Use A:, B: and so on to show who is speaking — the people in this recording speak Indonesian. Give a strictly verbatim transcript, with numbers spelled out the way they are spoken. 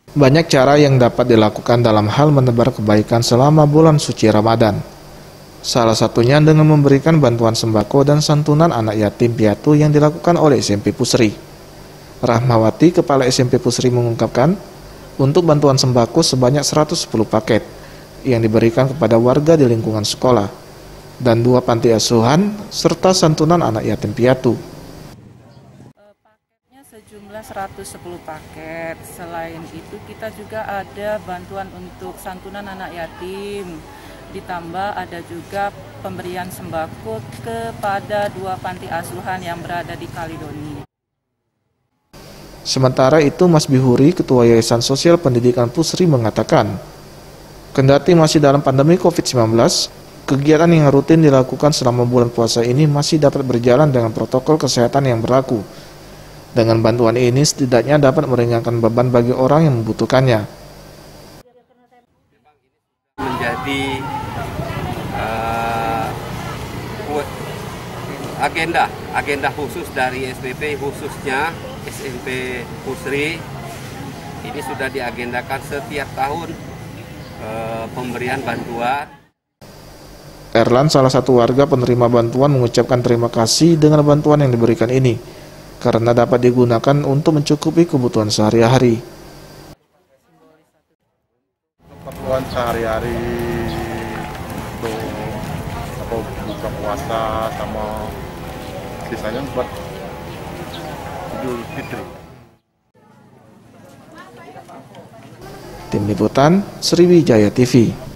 A: Banyak cara yang dapat dilakukan dalam hal menebar kebaikan selama bulan suci Ramadan. Salah satunya dengan memberikan bantuan sembako dan santunan anak yatim piatu yang dilakukan oleh S M P Pusri. Rahmawati, Kepala S M P Pusri mengungkapkan, untuk bantuan sembako sebanyak seratus sepuluh paket yang diberikan kepada warga di lingkungan sekolah dan dua panti asuhan serta santunan anak yatim piatu.
B: Sejumlah seratus sepuluh paket. Selain itu kita juga ada bantuan untuk santunan anak yatim. Ditambah ada juga pemberian sembako kepada dua panti asuhan yang berada di Kalidoni.
A: Sementara itu, Mas Bihuri, Ketua Yayasan Sosial Pendidikan Pusri mengatakan, kendati masih dalam pandemi covid sembilan belas, kegiatan yang rutin dilakukan selama bulan puasa ini masih dapat berjalan dengan protokol kesehatan yang berlaku. Dengan bantuan ini setidaknya dapat meringankan beban bagi orang yang membutuhkannya.
C: Menjadi uh, agenda agenda khusus dari S P P, khususnya S M P Pusri. Ini sudah diagendakan setiap tahun uh, pemberian bantuan.
A: Erlan, salah satu warga penerima bantuan, mengucapkan terima kasih dengan bantuan yang diberikan ini, karena dapat digunakan untuk mencukupi kebutuhan sehari-hari.
D: Keperluan sehari-hari untuk apa, buka puasa sama sisanya buat Idul Fitri.
A: Tim Liputan, Sriwijaya T V.